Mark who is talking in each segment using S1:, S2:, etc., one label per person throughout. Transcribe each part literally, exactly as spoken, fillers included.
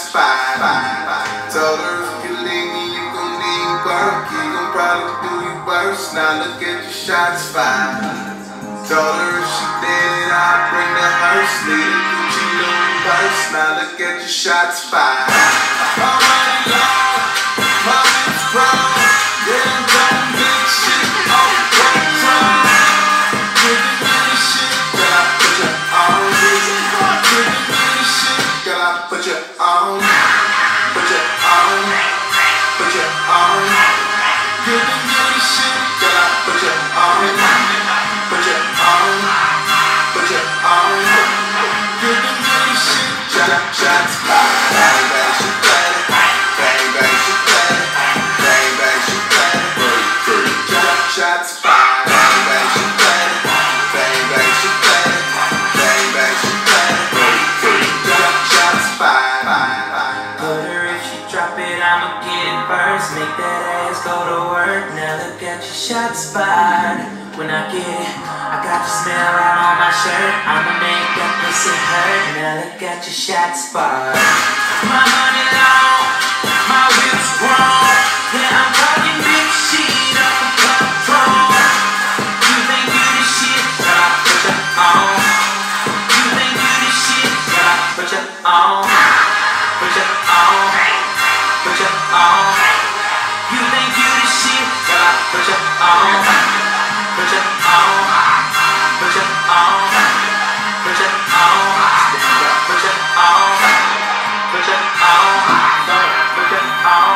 S1: fired. Told her if you leave me, you gon' need work. You gon' probably do you worse. Now look at your shots fired. Told her if she dead, I'll bring the hearse. Leave the Gucci Louis purse. Now look at your shots fired. I'm running low, my lips brown. Yeah, I'm doing big shit on one time. Giving me the shit, girl, I put you on. Giving me the shit, girl, I put you on. Put you on, put you on. Giving me the shit, girl, I put you on. Put you on, put you on. Giving me the shit, shot, shots fired. Bang, bang, she play it. Bang, bang, she play it. Bang, bang, she play it. Shot, shots fired. Bang, bang, she play it. Bang, bang, she play it. Bang, bang, she play it. Shot, shots fired.
S2: Put her if she drop it, I'ma get it first. Make that ass go to work. Now look at your shots fired. When I get it, I got the smell right on my shirt. I'ma make that pussy hurt. Now look at your shots fired. My money long, my whip's grown. Yeah, I'm talking big shit up a control. You think you the shit, but I put you on. You think you the shit, but I put you on. Put you on, put you on. You think you the shit, but I put you on. Put you on, put you on, put you on, put you on, put you on, put you on.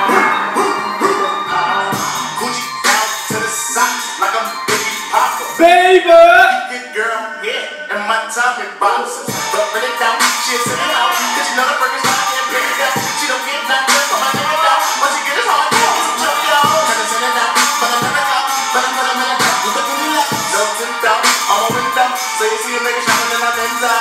S3: Gucci down to the socks like I'm Biggie Papa.
S4: Baby!
S3: Good girl, yeah, and my Tommy boxes. But when it down, she'll send it out. Cause you know the burgers not getting big it down. She don't get nothing from my nigga down. Once you get his heart, it's a jump, y'all. Trying to send it out, but I'm never out. But I'm put him in a cup, look at me like. No tint out, I'm a wind out. So you see a nigga shining in my lens out.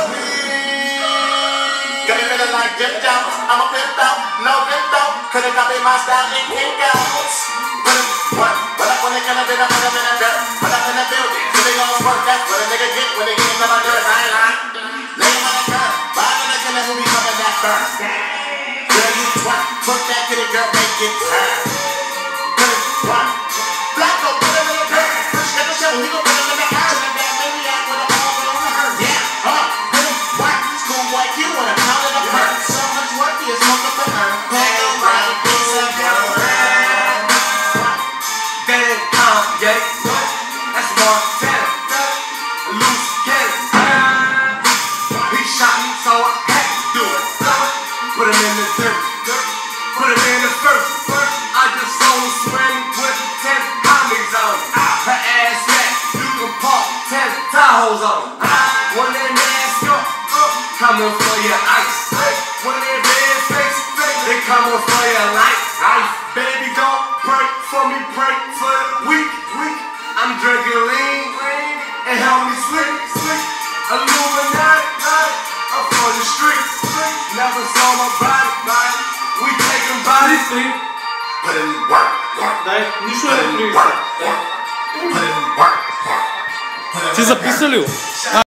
S3: Got me feeling like Jim Jones. I'm a pimp out, no pimp out. Couldn't copy my style in kick outs. Put him, what? When I when they kind of been, I put him in a dirt. When I'm in the building, so they gon' work. That's what a nigga get when they get into my dirt. I ain't lying. Lay on the curb, buy the nigga who be coming that burn. Girl, you twat, put that kitty girl, make it turn. Put it, what? Black go put him in the dirt. Push got the shovel, he gon' put him in the earth. And that maniac with a ball on her. Yeah, huh? Put him, what? Schoolboy Q wanna count it up her. So much work, he is smoke up in her. Hang around, piece of your head.
S4: That ain't Kanye. That's Montana. Loose cannon. He shot me, so I had to do it. Put him in the dirt. Put him in the first. I just saw him swing with ten homies on him. Her ass fat, you can park ten Tahoes on him. When that ass go up, coming for your ice. When that red face, they coming for your life. Baby, don't pray for me, pray for the weak. I'm drinking lean and help me sleep. Illuminati, I'm for the streets. Never saw my body, we taking bodies.
S3: Put in work, work.
S4: Дай, не
S3: Put
S4: шуй,
S3: in work, work. Put in work, work. Put in
S4: Ти записали?